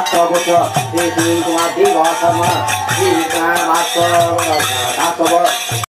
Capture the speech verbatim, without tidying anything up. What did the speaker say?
गोत्र श्री सुनील कुमार देव शर्मा श्री नारायण मास्टर